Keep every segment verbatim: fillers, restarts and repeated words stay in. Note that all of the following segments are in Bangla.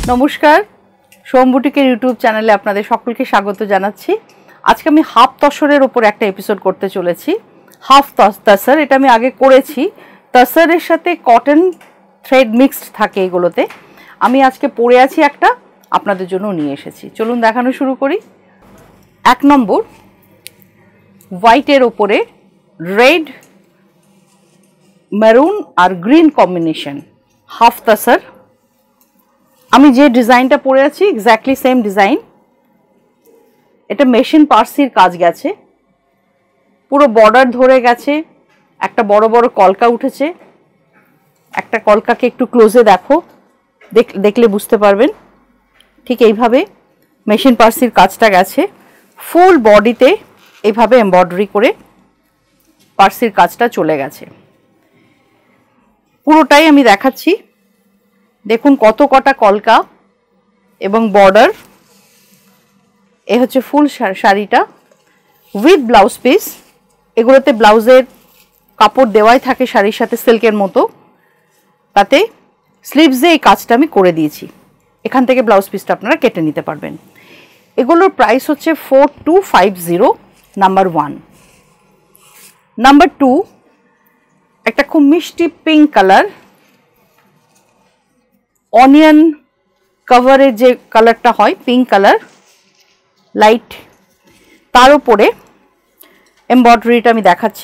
নমস্কার, সোম বুটিকের ইউটিউব চ্যানেলে আপনাদের সকলকে স্বাগত জানাচ্ছি। আজকে আমি হাফ তসরের উপর একটা এপিসোড করতে চলেছি। হাফ তসর এটা আমি আগে করেছি। তসরের সাথে কটন থ্রেড মিক্সড থাকে এগুলোতে। আমি আজকে পরে আছি একটা, আপনাদের জন্য নিয়ে এসেছি। চলুন দেখানো শুরু করি। এক নম্বর, হোয়াইটের ওপরে রেড, মেরুন আর গ্রিন কম্বিনেশন, হাফ তসর। আমি যে ডিজাইনটা পরে আছি এক্স্যাক্টলি সেম ডিজাইন। এটা মেশিন পার্সির কাজ গেছে, পুরো বর্ডার ধরে গেছে, একটা বড় বড় কলকা উঠেছে। একটা কলকাকে একটু ক্লোজে দেখো, দেখলে বুঝতে পারবেন। ঠিক এইভাবে মেশিন পার্সির কাজটা গেছে। ফুল বডিতে এইভাবে এমব্রয়ডারি করে পার্সির কাজটা চলে গেছে। পুরোটাই আমি দেখাচ্ছি। দেখুন কত কটা কলকা এবং বর্ডার। এ হচ্ছে ফুল শাড়িটা উইথ ব্লাউজ পিস। এগুলোতে ব্লাউজের কাপড় দেওয়াই থাকে শাড়ির সাথে সিল্কের মতো। তাতে স্লিভসে এই কাজটা আমি করে দিয়েছি। এখান থেকে ব্লাউজ পিসটা আপনারা কেটে নিতে পারবেন। এগুলোর প্রাইস হচ্ছে four two five zero. Number one. Number two, একটা খুব মিষ্টি পিঙ্ক কালার, অনিয়ন কভারের যে কালারটা হয় পিঙ্ক কালার লাইট, তার উপরে এমব্রয়ডারিটা আমি দেখাচ্ছি।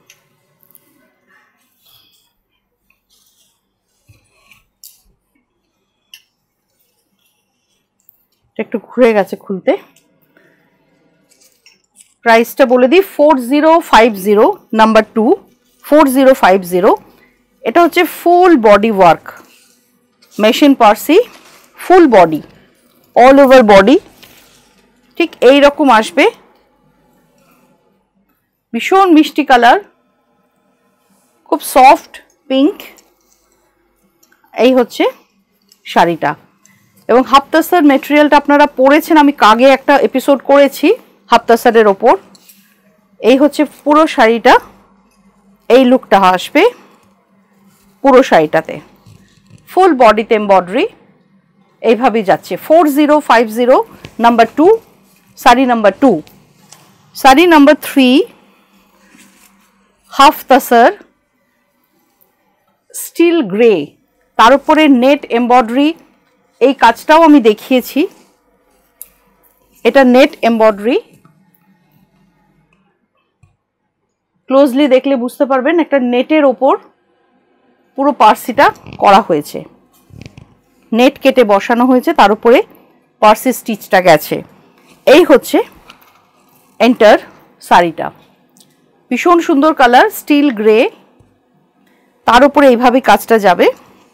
একটু ঘুরে গেছে খুলতে। প্রাইসটা বলে দিই, four zero five zero. Number two, four zero five zero. এটা হচ্ছে full body work, machine Parsi, full body, all over body. ঠিক এই রকম আসবে। ভীষণ মিষ্টি কালার, খুব সফট পিঙ্ক। এই হচ্ছে শাড়িটা। এবং হাফ তসর মেটেরিয়ালটা আপনারা পরেছেন, আমি আগে একটা এপিসোড করেছি হাফ তসরের ওপর। এই হচ্ছে পুরো শাড়িটা, এই লুকটা আসবে পুরো শাড়িটাতে। ফুল বডিতে এমব্রয়ডারি এইভাবেই যাচ্ছে। Four zero five zero. Number two, sari number two. Sari number three, half tussar, steel grey, তার উপরে নেট এমব্রয়ডারি। এই কাজটাও আমি দেখিয়েছি। এটা নেট এমব্রয়ডারি, ক্লোজলি দেখলে বুঝতে পারবেন। একটা নেটের ওপর পুরো পার্সিটা করা হয়েছে, নেট কেটে বসানো হয়েছে, তার উপরে পার্সি স্টিচটা গেছে। এই হচ্ছে এন্টার শাড়িটা। ভীষণ সুন্দর কালার, স্টিল গ্রে, তার উপরে এইভাবে কাজটা যাবে।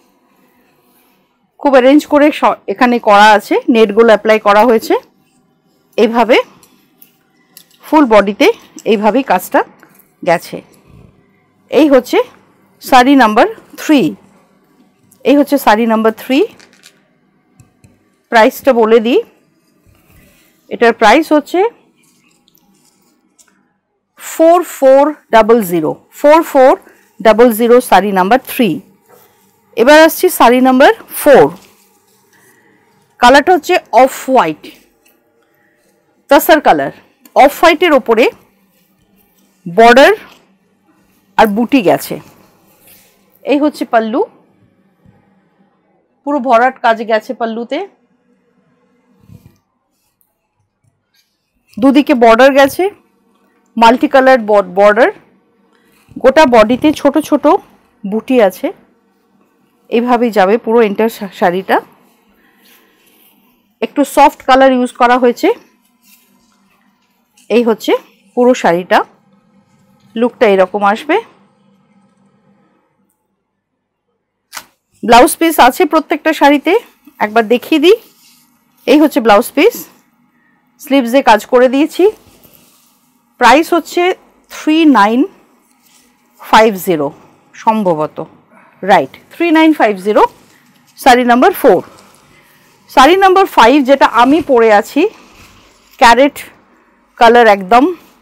খুব অ্যারেঞ্জ করে এখানে করা আছে, নেটগুলো অ্যাপ্লাই করা হয়েছে এইভাবে। ফুল বডিতে এইভাবেই কাজটা গেছে। এই হচ্ছে শাড়ি নাম্বার থ্রি। এই হচ্ছে শাড়ি নাম্বার থ্রি। প্রাইসটা বলে দিই, এটার প্রাইস হচ্ছে four four double zero. Four four double zero sari number three. এবার আসছি শাড়ি নাম্বার ফোর। কালারটা হচ্ছে off white, tussar colour. Off হোয়াইটের ওপরে বর্ডার আর বুটি গেছে। এই হচ্ছে পাল্লু, পুরো ভরাট কাজ গেছে পাল্লুতে। দুদিকে বর্ডার গেছে, মাল্টি কালার বর্ডার। গোটা বডিতে ছোট ছোট বুটি আছে। এইভাবেই যাবে পুরো এন্টার শাড়িটা। একটু সফট কালার ইউজ করা হয়েছে। এই হচ্ছে পুরো শাড়িটা, লুকটা এরকম আসবে। ব্লাউজ পিস আছে প্রত্যেকটা শাড়িতে, একবার দেখিয়ে দিই। এই হচ্ছে ব্লাউজ পিস, স্লিভসে কাজ করে দিয়েছি। প্রাইস হচ্ছে থ্রি নাইন ফাইভ জিরো সম্ভবত, right, three nine five zero. Sari number four. Sari number five, যেটা আমি পরে আছি, ক্যারেট কালার, একদম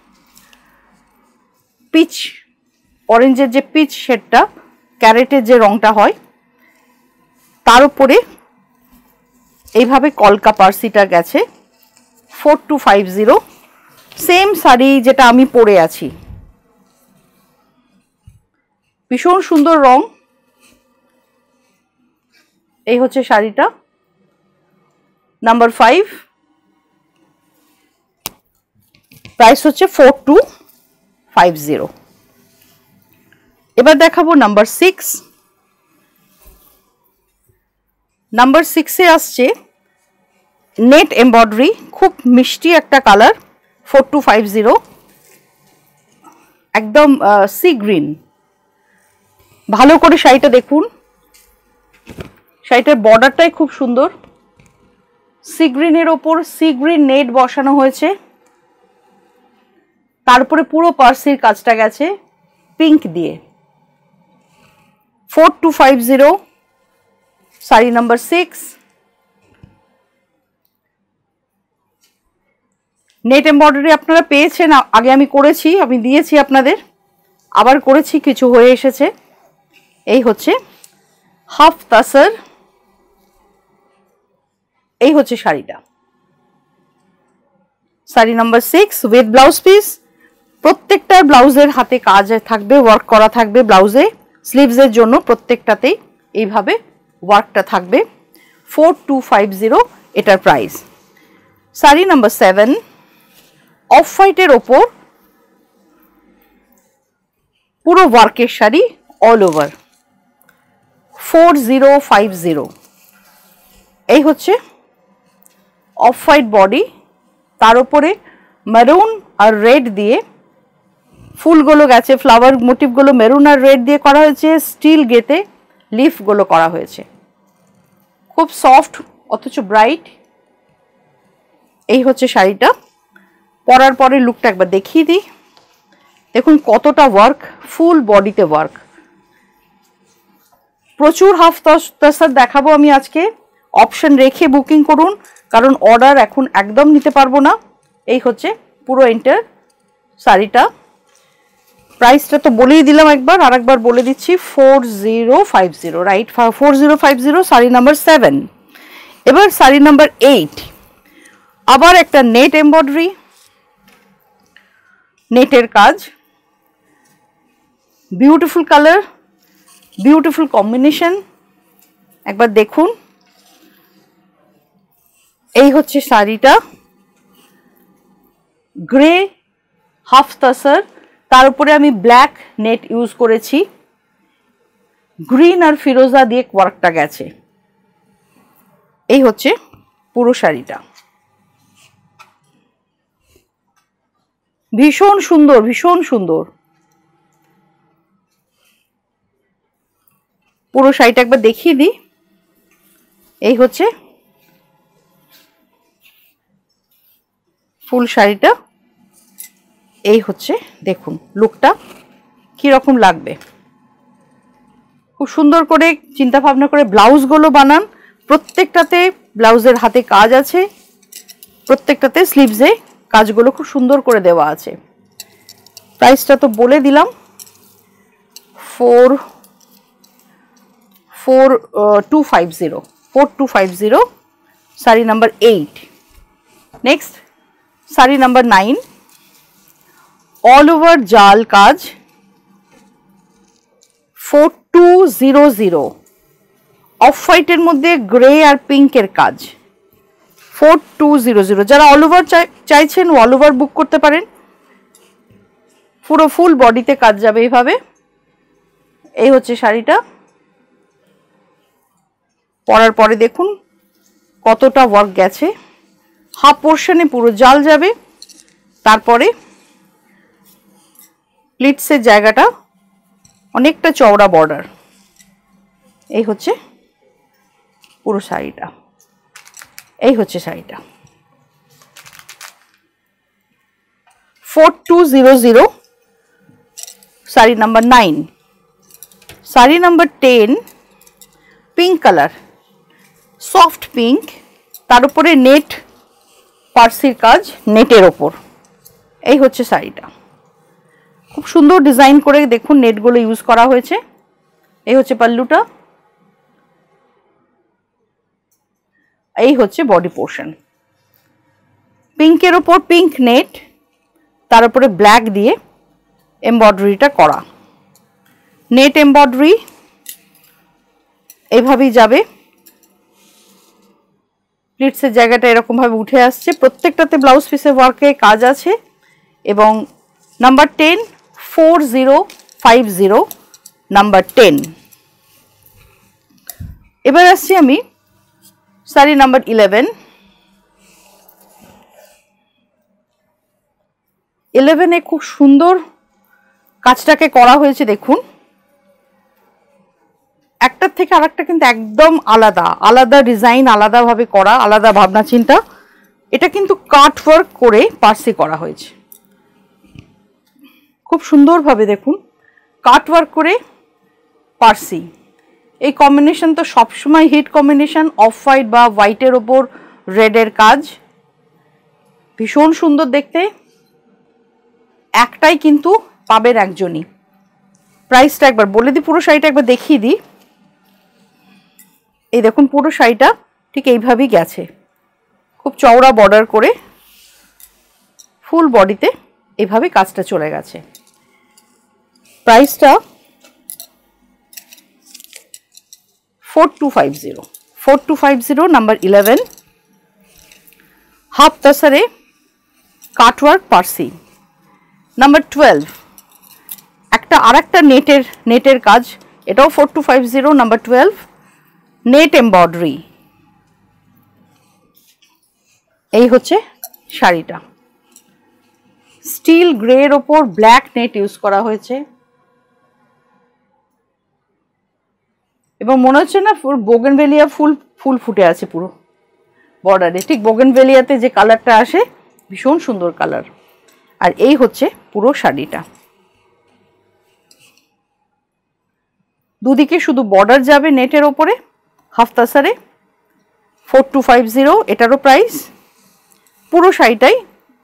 পিচ অরেঞ্জের যে পিচ শেডটা, ক্যারেটের যে রংটা হয়, তার উপরে এইভাবে কলকা পার্সিটা গেছে four two five zero. Same sari যেটা আমি পরে আছি, ভীষণ সুন্দর রং। এই হচ্ছে শাড়িটা নাম্বার ফাইভ, প্রাইস হচ্ছে ফোর টু ফাইভ জিরো। এবার দেখাবো নাম্বার সিক্স। নাম্বার সিক্সে আসছে নেট এমব্রয়ডারি, খুব মিষ্টি একটা colour, four two five zero, একদম সি গ্রিন। ভালো করে শাড়িটা দেখুন, শাড়িটার বর্ডারটাই খুব সুন্দর, সি গ্রিনের ওপর সি গ্রিন নেট বসানো হয়েছে, তারপরে পুরো পার্সির কাজটা গেছে পিঙ্ক দিয়ে। Four two five zero, sari number six. Net embroidery আপনারা পেয়েছেন, আগে আমি করেছি, আমি দিয়েছি আপনাদের, আবার করেছি, কিছু হয়ে এসেছে। এই হচ্ছে হাফ তাসার, এই হচ্ছে শাড়িটা, sari number six with blouse piece. প্রত্যেকটা ব্লাউজের হাতে কাজ থাকবে, ওয়ার্ক করা থাকবে ব্লাউজে, স্লিভসের জন্য প্রত্যেকটাতেই এইভাবে ওয়ার্কটা থাকবে। ফোর টু ফাইভ জিরো এটার প্রাইস। শাড়ি নাম্বার সেভেন, অফ হোয়াইটের ওপর পুরো ওয়ার্কের sari all over, four zero five zero. এই হচ্ছে অফ হোয়াইট বডি, তার উপরে মেরুন আর রেড দিয়ে ফুলগুলো গেছে, ফ্লাওয়ার মোটিভগুলো মেরুন আর রেড দিয়ে করা হয়েছে, স্টিল গেতে লিফগুলো করা হয়েছে, খুব সফট অথচ ব্রাইট। এই হচ্ছে শাড়িটা, পরার পরে লুকটা একবার দেখিয়ে দিই। দেখুন কতটা ওয়ার্ক, ফুল বডিতে ওয়ার্ক, প্রচুর হাফ তাসার দেখাবো আমি আজকে। অপশন রেখে বুকিং করুন, কারণ অর্ডার এখন একদম নিতে পারবো না। এই হচ্ছে পুরো এন্টার শাড়িটা, প্রাইসটা তো বলেই দিলাম একবার, আর একবার বলে দিচ্ছি, four zero five zero, right, four zero five zero, sari number seven. এবার শাড়ি নাম্বার এইট, আবার একটা নেট এমব্রয়ডারি, নেটের কাজ, বিউটিফুল কালার, বিউটিফুল কম্বিনেশন, একবার দেখুন। এই হচ্ছে শাড়িটা, গ্রে হাফ তাসার, তার উপরে আমি ব্ল্যাক নেট ইউজ করেছি, গ্রিন আর ফিরোজা দিয়ে ওয়ার্কটা গেছে। এই হচ্ছে পুরো শাড়িটা, ভীষণ সুন্দর, ভীষণ সুন্দর। পুরো শাড়িটা একবার দেখিয়ে দিই। এই হচ্ছে ফুল শাড়িটা, এই হচ্ছে দেখুন লুকটা কিরকম লাগবে। খুব সুন্দর করে চিন্তা ভাবনা করে ব্লাউজগুলো বানান, প্রত্যেকটাতে ব্লাউজের হাতে কাজ আছে, প্রত্যেকটাতে স্লিভসে কাজগুলো খুব সুন্দর করে দেওয়া আছে। প্রাইসটা তো বলে দিলাম, four four two five zero, four two five zero, sari number eight. Next sari number nine, all over জাল কাজ, four two zero zero, off হোয়াইটের মধ্যে গ্রে আর পিঙ্কের কাজ, ফোর টু জিরো জিরো। যারা অল ওভার চাইছেন অল ওভার বুক করতে পারেন, পুরো ফুল বডিতে কাজ যাবে এইভাবে। এই হচ্ছে শাড়িটা, পরার পরে দেখুন কতটা ওয়ার্ক গেছে, হাফ পোর্শনে পুরো জাল যাবে, তারপরে প্লিটসের জায়গাটা অনেকটা চওড়া বর্ডার। এই হচ্ছে পুরো শাড়িটা, এই হচ্ছে শাড়িটা, four two zero zero, sari number nine. Sari number ten, pink colour, soft pink, তার উপরে নেট পার্সির কাজ নেটের ওপর। এই হচ্ছে শাড়িটা, খুব সুন্দর ডিজাইন করে দেখুন নেটগুলো ইউজ করা হয়েছে। এই হচ্ছে পাল্লুটা, এই হচ্ছে বডি পোর্শন। পিঙ্কের ওপর পিঙ্ক নেট, তার উপরে ব্ল্যাক দিয়ে এমব্রয়ডারিটা করা। নেট এমব্রয়ডারি এইভাবেই যাবে, প্লিটসের জায়গাটা এরকমভাবে উঠে আসছে। প্রত্যেকটাতে ব্লাউজ পিসের ওয়ার্কে কাজ আছে। এবং number ten, four zero five zero, number ten. এবার আসছি আমি শাড়ি নাম্বার ইলেভেন। ইলেভেনে খুব সুন্দর কাজটাকে করা হয়েছে। দেখুন, একটার থেকে আরেকটা কিন্তু একদম আলাদা আলাদা ডিজাইন, আলাদাভাবে করা, আলাদা ভাবনা চিন্তা। এটা কিন্তু কাট ওয়ার্ক করে পার্সি করা হয়েছে খুব সুন্দরভাবে। দেখুন, কাট ওয়ার্ক করে পার্সি, এই কম্বিনেশন তো সবসময় হিট কম্বিনেশন। অফ হোয়াইট বা হোয়াইটের ওপর রেডের কাজ ভীষণ সুন্দর দেখতে। একটাই কিন্তু পাবেন একজনই। প্রাইসটা একবার বলে দিই, পুরো শাড়িটা একবার দেখিয়ে দিই। এই দেখুন, পুরো শাড়িটা ঠিক এইভাবেই গেছে, খুব চওড়া বর্ডার করে ফুল বডিতে এইভাবে কাজটা চলে গেছে। প্রাইসটা four two five zero, four two five zero, number eleven. Half তাসারে কাটওয়ার্ক পার্সি। নাম্বার টুয়েলভ, একটা আর একটা নেটের নেটের কাজ, এটাও four two five zero, number twelve. Net embroidery. এই হচ্ছে শাড়িটা, স্টিল গ্রের ওপর ব্ল্যাক নেট ইউজ করা হয়েছে এবং মনে হচ্ছে না বোগেনভেলিয়া ফুল ফুল ফুটে আছে পুরো বর্ডারে। ঠিক বোগেনভেলিয়াতে যে কালারটা আসে, ভীষণ সুন্দর কালার। আর এই হচ্ছে পুরো শাড়িটা, দুদিকে শুধু বর্ডার যাবে নেটের ওপরে, হাফ তাসারে। ফোর টু ফাইভ জিরো, এটারও প্রাইস। পুরো শাড়িটাই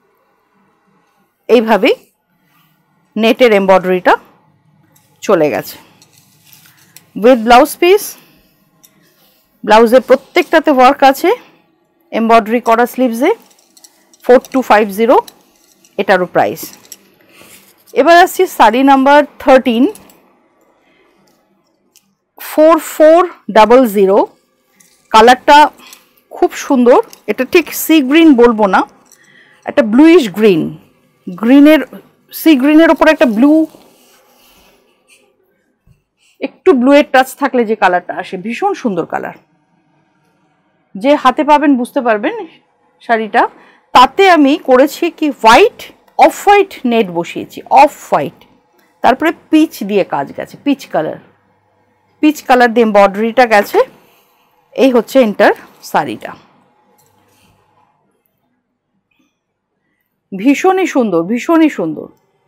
এইভাবেই নেটের এমব্রয়ডারিটা চলে গেছে উইথ ব্লাউজ পিস। ব্লাউজের প্রত্যেকটাতে ওয়ার্ক আছে, এমব্রয়ডারি করা স্লিভসে। ফোর টু ফাইভ জিরো, এটারও প্রাইস। এবার আসছি sari number thirteen, four four double zero. কালারটা খুব সুন্দর, এটা ঠিক সি গ্রিন বলবো না, একটা ব্লুইশ গ্রিন, গ্রিনের সি গ্রিনের ওপর একটা ব্লু, একটু ব্লুয়ের টাচ থাকলে যে কালারটা আসে, ভীষণ সুন্দর কালার। যে হাতে পাবেন বুঝতে পারবেন শাড়িটা। তাতে আমি করেছি কি হোয়াইট, অফ হোয়াইট নেট বসিয়েছি, অফ হোয়াইট, তারপরে পিচ দিয়ে কাজ গেছে, পিচ কালার, পিচ কালার দিয়ে এমব্রয়ডারিটা গেছে। এই হচ্ছে এন্টার শাড়িটা, ভীষণই সুন্দর, ভীষণই সুন্দর।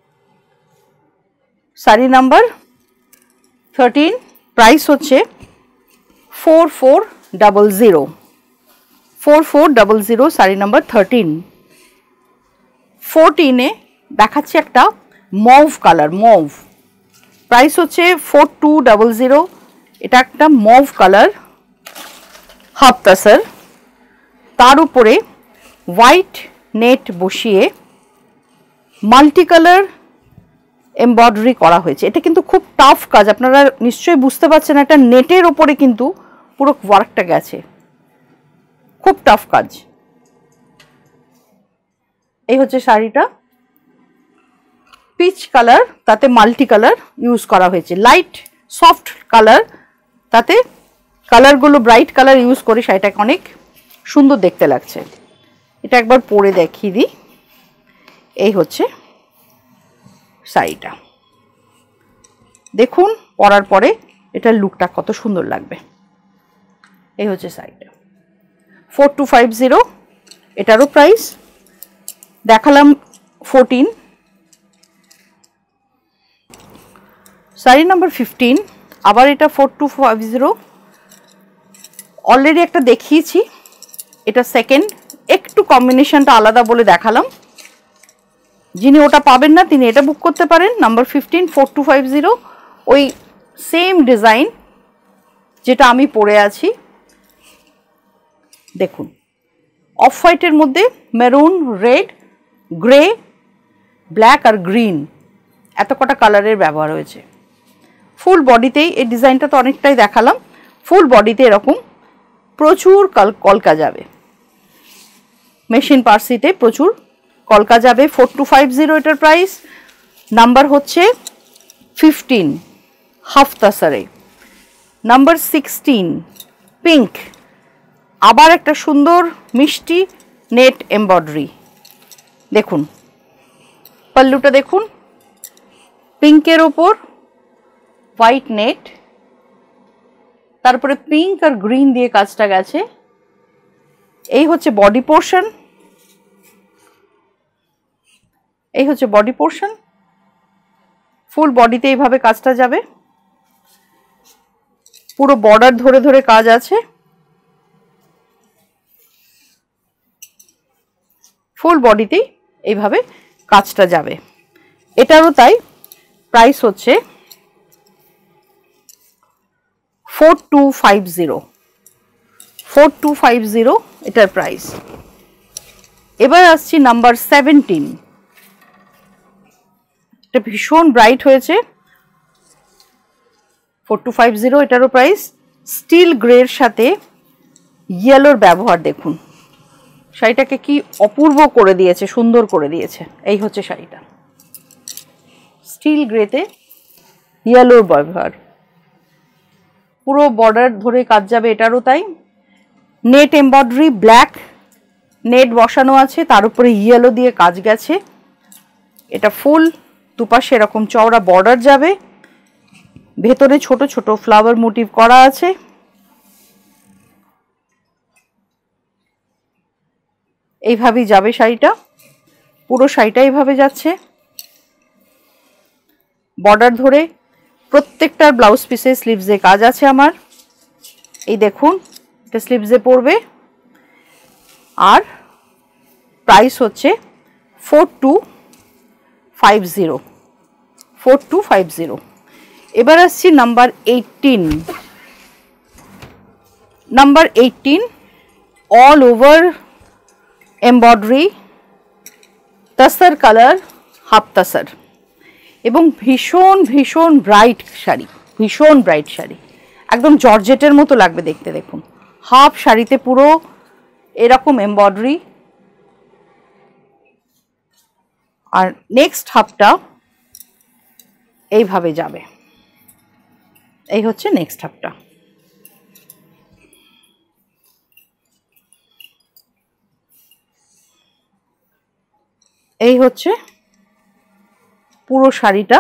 শাড়ি নাম্বার থার্টিন, প্রাইস হচ্ছে four four double zero, four four double zero, sari number thirteen. ফোরটিনে দেখাচ্ছে একটা মভ কালার, মভ। প্রাইস হচ্ছে ফোর টু ডাবল জিরো, এটা একটা মভ কালার, হাফ তাসার, তার উপরে হোয়াইট নেট বসিয়ে মাল্টি কালার এমব্রয়ডারি করা হয়েছে। এটা কিন্তু খুব টাফ কাজ, আপনারা নিশ্চয়ই বুঝতে পারছেন, একটা নেটের ওপরে কিন্তু পুরো ওয়ার্কটা গেছে, খুব টাফ কাজ। এই হচ্ছে শাড়িটা, পিচ কালার, তাতে মাল্টি কালার ইউজ করা হয়েছে, লাইট সফট কালার, তাতে কালারগুলো ব্রাইট কালার ইউজ করে শাড়িটাকে অনেক সুন্দর দেখতে লাগছে। এটা একবার পরে দেখিয়ে দিই। এই হচ্ছে শাড়িটা, দেখুন পরার পরে এটার লুকটা কত সুন্দর লাগবে। এই হচ্ছে শাড়িটা, ফোর টু ফাইভ জিরো, এটারও প্রাইস দেখালাম ফোরটিন। শাড়ি নাম্বার ফিফটিন, আবার এটা four two five zero, already একটা দেখিয়েছি, এটা সেকেন্ড, একটু কম্বিনেশনটা আলাদা বলে দেখালাম। যিনি ওটা পাবেন না তিনি এটা বুক করতে পারেন। Number fifteen, four two five zero, ওই সেম ডিজাইন যেটা আমি পরে আছি, দেখুন অফ হোয়াইটের মধ্যে মেরুন, রেড, গ্রে, ব্ল্যাক আর গ্রিন এত কটা কালারের ব্যবহার হয়েছে। ফুল বডিতেই এই ডিজাইনটা তো অনেকটাই দেখালাম, ফুল বডিতে এরকম প্রচুর কলকা যাবে, মেশিন পার্সিতে প্রচুর কলকা যাবে। ফোর টু ফাইভ জিরো এটার প্রাইস। নাম্বার হচ্ছে ফিফটিন হাফ তাসারে। নাম্বার সিক্সটিন পিঙ্ক, আবার একটা সুন্দর মিষ্টি নেট এমব্রয়ডারি। দেখুন পাল্লুটা দেখুন, পিঙ্কের ওপর হোয়াইট নেট, তারপরে পিঙ্ক আর গ্রিন দিয়ে কাজটা গেছে। এই হচ্ছে বডি পোর্শন, এই হচ্ছে বডি পোর্শন। ফুল বডিতে এইভাবে কাজটা যাবে, পুরো বর্ডার ধরে ধরে কাজ আছে। ফুল বডিতেই এইভাবে কাজটা যাবে। এটারও তাই। প্রাইস হচ্ছে four two five zero, four two five zero এটার প্রাইস। এবার আসছি নাম্বার সেভেন্টিন। এটা ভীষণ ব্রাইট হয়েছে, ফোর টু ফাইভ জিরো এটারও প্রাইস। স্টিল গ্রের সাথে ইয়েলোর ব্যবহার দেখুন, শাড়িটাকে কি অপূর্ব করে দিয়েছে, সুন্দর করে দিয়েছে। এই হচ্ছে শাড়িটা, স্টিল গ্রেতে ইয়েলোর ব্যবহার, পুরো বর্ডার ধরে কাজ যাবে। এটারও তাই। নেট এমব্রয়ডারি, ব্ল্যাক নেট বসানো আছে, তার উপরে ইয়েলো দিয়ে কাজ গেছে। এটা ফুল দুপাশে এরকম চওড়া বর্ডার যাবে, ভেতরে ছোট ছোট ফ্লাওয়ার মোটিভ করা আছে। এইভাবেই যাবে শাড়িটা, পুরো শাড়িটা এইভাবে যাচ্ছে বর্ডার ধরে। প্রত্যেকটার ব্লাউজ পিসে স্লিভসে কাজ আছে আমার। এই দেখুন এটা স্লিভসে পড়বে। আর প্রাইস হচ্ছে four two five zero, four two five zero. এবার আসছি number eighteen. Number eighteen all over embroidery, tussar colour, half tussar, এবং ভীষণ ভীষণ ব্রাইট শাড়ি, ভীষণ ব্রাইট শাড়ি, একদম জর্জেটের মতো লাগবে দেখতে। দেখুন হাফ শাড়িতে পুরো এরকম এমব্রয়ডারি, আর নেক্সট হাফটা এইভাবে যাবে। এই হচ্ছে নেক্সট হাফটা। এই হচ্ছে পুরো শাড়িটা।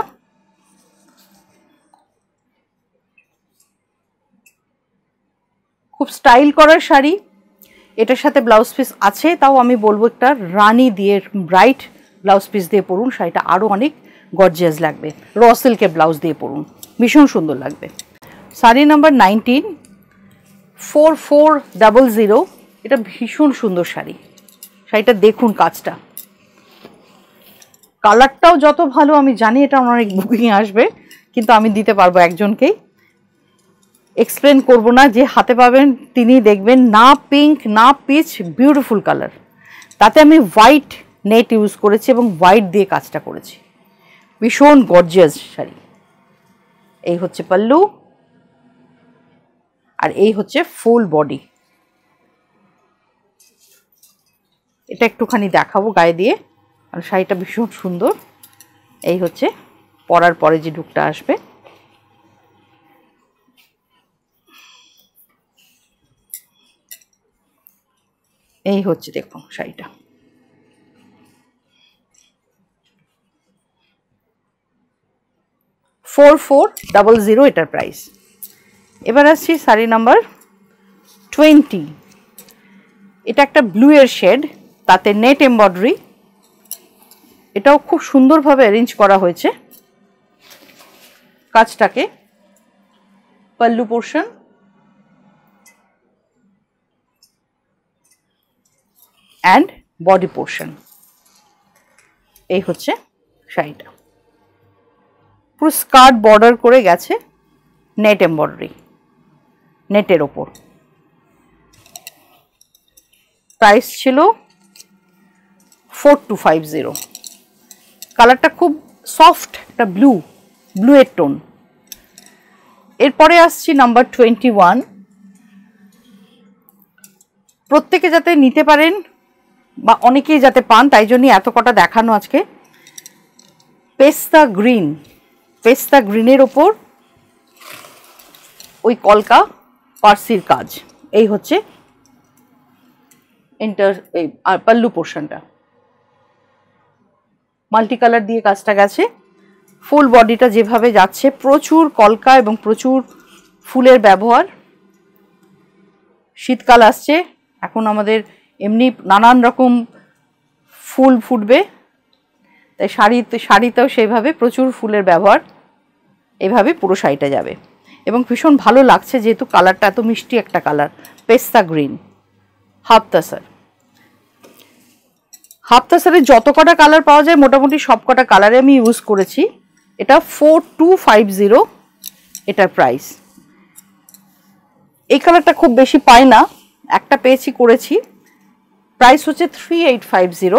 খুব স্টাইল করার শাড়ি। এটার সাথে ব্লাউজ পিস আছে, তাও আমি বলবো একটা রানী দিয়ে ব্রাইট ব্লাউজ পিস দিয়ে পরুন, শাড়িটা আরও অনেক গর্জিয়াস লাগবে। র সিল্কের ব্লাউজ দিয়ে পরুন, ভীষণ সুন্দর লাগবে। Sari number nineteen four four double zero. এটা ভীষণ সুন্দর শাড়ি। শাড়িটা দেখুন কাজটা, কালারটাও যত ভালো। আমি জানি এটা অনেক বুকিং আসবে, কিন্তু আমি দিতে পারবো একজনকেই। এক্সপ্লেন করব না, যে হাতে পাবেন তিনি দেখবেন। না পিঙ্ক না পিচ, বিউটিফুল কালার। তাতে আমি হোয়াইট নেট ইউজ করেছি এবং হোয়াইট দিয়ে কাজটা করেছি। ভীষণ গর্জিয়াস শাড়ি। এই হচ্ছে পাল্লু, আর এই হচ্ছে ফুল বডি। এটা একটুখানি দেখাবো গায়ে দিয়ে, আর শাড়িটা ভীষণ সুন্দর। এই হচ্ছে পরার পরে যে লুকটা আসবে। এই হচ্ছে দেখুন শাড়িটা। ফোর ফোর ডাবল জিরো এটার প্রাইস। এবার আসছি শাড়ি নাম্বার টোয়েন্টি। এটা একটা ব্লু এর শেড, তাতে নেট এমব্রয়ডারি। এটাও খুব সুন্দরভাবে অ্যারেঞ্জ করা হয়েছে কাজটাকে। Pallu portion, and body portion. এই হচ্ছে শাড়িটা, পুরো স্কার্ট বর্ডার করে গেছে নেট এমব্রয়ডারি, নেটের ওপর। প্রাইস ছিল ফোর টু ফাইভ জিরো। কালারটা খুব সফট একটা ব্লু ব্লু এর টোন। এরপরে আসছি নাম্বার টোয়েন্টি ওয়ান। প্রত্যেকে যাতে নিতে পারেন বা অনেকেই যাতে পান তাই জন্যই এত কটা দেখানো আজকে। পেস্তা গ্রিন, পেস্তা গ্রিনের ওপর ওই কলকা পার্সির কাজ। এই হচ্ছে এন্টার এই পাল্লু পোর্শনটা, মাল্টি কালার দিয়ে কাজটা গেছে। ফুল বডিটা যেভাবে যাচ্ছে, প্রচুর কলকা এবং প্রচুর ফুলের ব্যবহার। শীতকাল আসছে, এখন আমাদের এমনি নানান রকম ফুল ফুটবে, তাই শাড়িতে শাড়িতেও সেইভাবে প্রচুর ফুলের ব্যবহার। এভাবে পুরো শাড়িটা যাবে এবং ভীষণ ভালো লাগছে যেহেতু কালারটা এত মিষ্টি একটা কালার। পেস্তা গ্রিন, হাফ তাসার। হাফ তাসারের যত কটা কালার পাওয়া যায় মোটামুটি সব কটা কালারে আমি ইউজ করেছি। এটা ফোর টু ফাইভ জিরো এটার প্রাইস। এই কালারটা খুব বেশি পাই না, একটা পেয়েছি করেছি। প্রাইস হচ্ছে three eight five zero.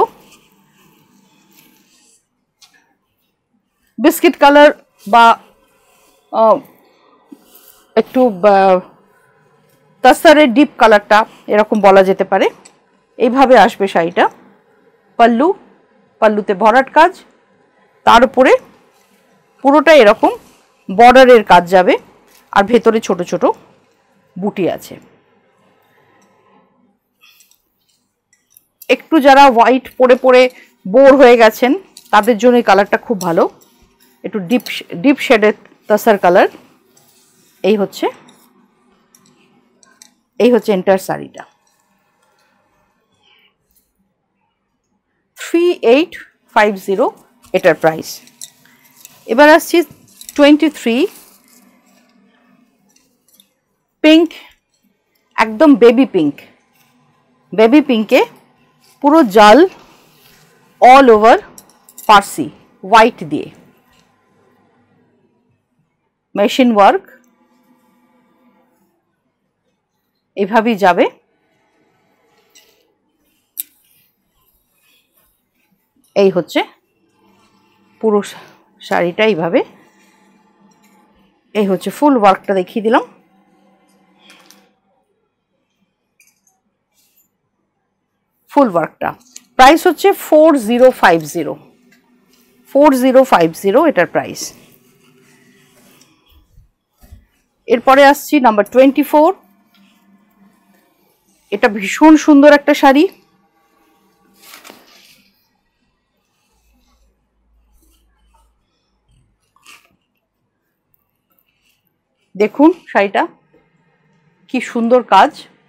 Biscuit colour বা একটু তাসারের ডিপ কালারটা এরকম বলা যেতে পারে। এইভাবে আসবে শাড়িটা। পাল্লু, পাল্লুতে ভরাট কাজ, তার উপরে পুরোটা এরকম বর্ডারের কাজ যাবে আর ভেতরে ছোট ছোট বুটি আছে। একটু যারা হোয়াইট পরে পরে বোর হয়ে গেছেন তাদের জন্য এই কালারটা খুব ভালো। একটু ডিপ ডিপ শেডের তাসার কালার। এই হচ্ছে এই হচ্ছে এন্টার শাড়িটা। থ্রি এইট ফাইভ জিরো এটার প্রাইস। এবার আসছি টোয়েন্টি থ্রি। পিঙ্ক, একদম বেবি পিঙ্ক। বেবি পিঙ্কে পুরো জাল অল ওভার পার্সি হোয়াইট দিয়ে, মেশিন ওয়ার্ক এভাবেই যাবে। এই হচ্ছে পুরো শাড়িটা এইভাবে। এই হচ্ছে ফুল ওয়ার্কটা দেখিয়ে দিলাম। ফুল ওয়ার্কটা প্রাইস হচ্ছে four zero five zero. Four zero five zero এটার প্রাইস। এরপরে আসছি নাম্বার টোয়েন্টি ফোর। এটা ভীষণ সুন্দর একটা শাড়ি। দেখুন শাড়িটা কি সুন্দর কাজ।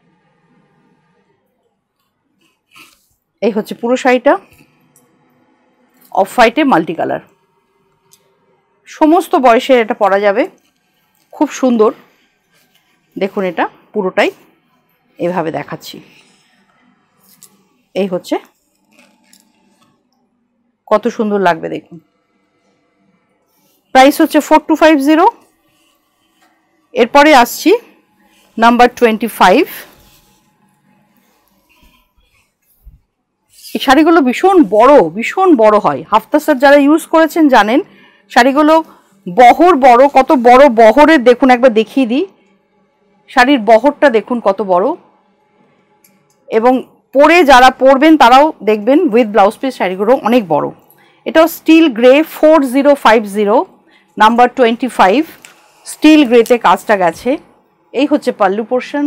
এই হচ্ছে পুরো শাড়িটা, অফ হোয়াইটে মাল্টি কালার। সমস্ত বয়সে এটা পরা যাবে, খুব সুন্দর। দেখুন এটা পুরোটাই এভাবে দেখাচ্ছি। এই হচ্ছে, কত সুন্দর লাগবে দেখুন। প্রাইস হচ্ছে ফোর টু ফাইভ জিরো। এরপরে আসছি নাম্বার টোয়েন্টি ফাইভ। এই শাড়িগুলো ভীষণ বড়, ভীষণ বড় হয়। হাফ তাসার যারা ইউজ করেছেন জানেন শাড়িগুলো বহর বড়। কত বড় বহরের দেখুন, একবার দেখিয়ে দিই। শাড়ির বহরটা দেখুন কত বড়। এবং পরে যারা পরবেন তারাও দেখবেন উইথ ব্লাউজ পিস শাড়িগুলো অনেক বড়। এটাও steel grey, four zero five zero number twenty five. Steel গ্রেতে কাজটা গেছে। এই হচ্ছে পাল্লু পোর্শন।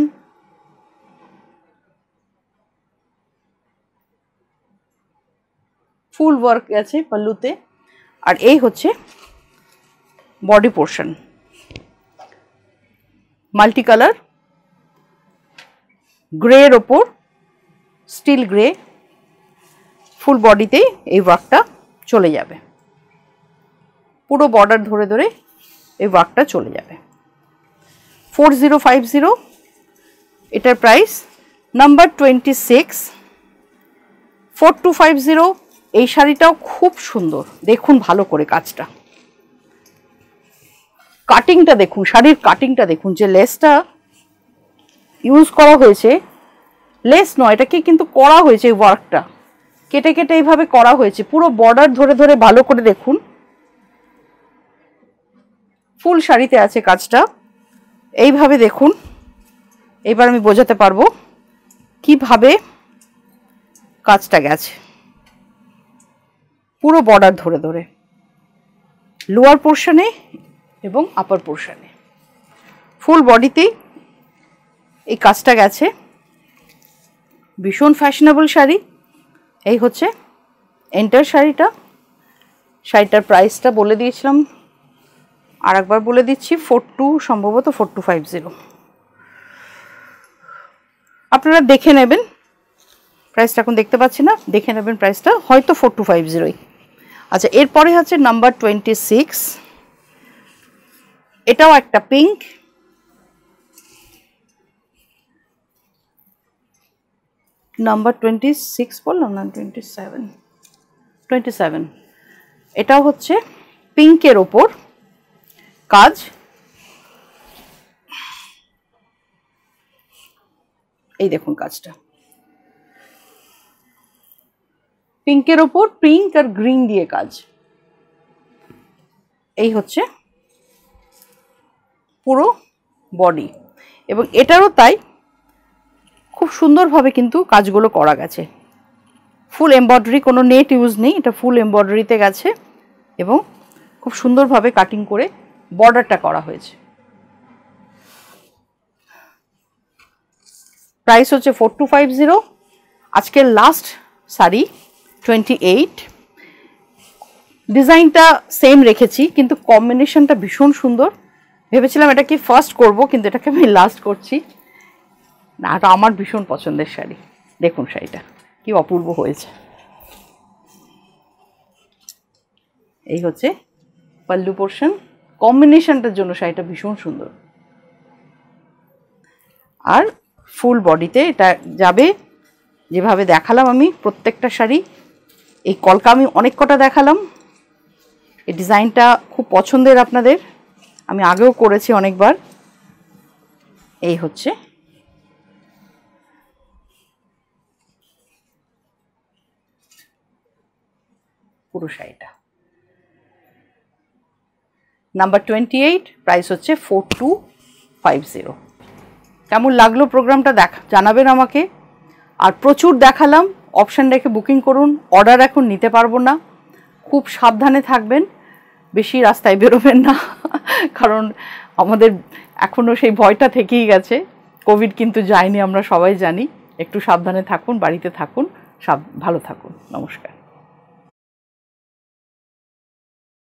ফুল ওয়ার্ক আছে পাল্লুতে। আর এই হচ্ছে বডি পোর্শন, মাল্টি কালার গ্রের ওপর স্টিল গ্রে। ফুল বডিতেই এই ওয়ার্কটা চলে যাবে, পুরো বর্ডার ধরে ধরে এই ওয়ার্কটা চলে যাবে। ফোর জিরো ফাইভ জিরো এটার price. Number twenty six, four two five zero. এই শাড়িটাও খুব সুন্দর, দেখুন ভালো করে কাজটা। কাটিংটা দেখুন, শাড়ির কাটিংটা দেখুন, যে লেসটা ইউজ করা হয়েছে লেস নয়, এটাকে কিন্তু করা হয়েছে, এই ওয়ার্কটা কেটে কেটে এইভাবে করা হয়েছে, পুরো বর্ডার ধরে ধরে ভালো করে দেখুন। ফুল শাড়িতে আছে কাজটা, এইভাবে দেখুন। এবার আমি বোঝাতে পারবো কিভাবে কাজটা গেছে, পুরো বর্ডার ধরে ধরে লোয়ার পোর্শনে এবং আপার পোর্শনে ফুল বডিতেই এই কাজটা গেছে। ভীষণ ফ্যাশনেবল শাড়ি। এই হচ্ছে এন্টার শাড়িটা। শাড়িটার প্রাইসটা বলে দিয়েছিলাম, আর একবার বলে দিচ্ছি, ফোর টু সম্ভবত ফোর টু ফাইভ জিরো। আপনারা দেখে নেবেন, প্রাইসটা এখন দেখতে পাচ্ছি না, দেখে নেবেন প্রাইসটা, হয়তো ফোর টু ফাইভ জিরোই। আচ্ছা, এরপরে হচ্ছে নাম্বার টোয়েন্টি সিক্স। এটাও একটা পিঙ্ক, নাম্বার টোয়েন্টি সিক্স বললাম না, টোয়েন্টি সেভেন টোয়েন্টি সেভেন এটাও হচ্ছে পিঙ্কের ওপর কাজ। এই দেখুন কাজটা, পিঙ্কের ওপর পিঙ্ক আর গ্রিন দিয়ে কাজ। এই হচ্ছে পুরো বডি, এবং এটারও তাই খুব সুন্দরভাবে কিন্তু কাজগুলো করা গেছে। ফুল এমব্রয়ডারি, কোনো নেট ইউজ নেই, এটা ফুল এমব্রয়ডারিতে গেছে এবং খুব সুন্দরভাবে কাটিং করে বর্ডারটা করা হয়েছে। প্রাইস হচ্ছে ফোর টু ফাইভ জিরো। আজকের লাস্ট শাড়ি টোয়েন্টি এইট। ডিজাইনটা সেম রেখেছি কিন্তু কম্বিনেশনটা ভীষণ সুন্দর। ভেবেছিলাম এটাকে ফার্স্ট করব, কিন্তু এটাকে আমি লাস্ট করছি। না, এটা আমার ভীষণ পছন্দের শাড়ি। দেখুন শাড়িটা কি অপূর্ব হয়েছে। এই হচ্ছে পাল্লু পোর্শন, কম্বিনেশনটার জন্য শাড়িটা ভীষণ সুন্দর। আর ফুল বডিতে এটা যাবে যেভাবে দেখালাম আমি প্রত্যেকটা শাড়ি। এই কলকা আমি অনেক কটা দেখালাম। এই ডিজাইনটা খুব পছন্দের আপনাদের, আমি আগেও করেছি অনেকবার। এই হচ্ছে পুরো শাড়িটা। নাম্বার টোয়েন্টি এইট, প্রাইস হচ্ছে ফোর টু ফাইভ জিরো। কেমন লাগলো প্রোগ্রামটা দেখ জানাবেন আমাকে। আর প্রচুর দেখালাম, অপশান রেখে বুকিং করুন। অর্ডার এখন নিতে পারবো না, খুব সাবধানে থাকবেন, বেশি রাস্তায় বেরোবেন না, কারণ আমাদের এখনও সেই ভয়টা থেকেই গেছে। কোভিড কিন্তু যায়নি, আমরা সবাই জানি। একটু সাবধানে থাকুন, বাড়িতে থাকুন, সব ভালো থাকুন। নমস্কার।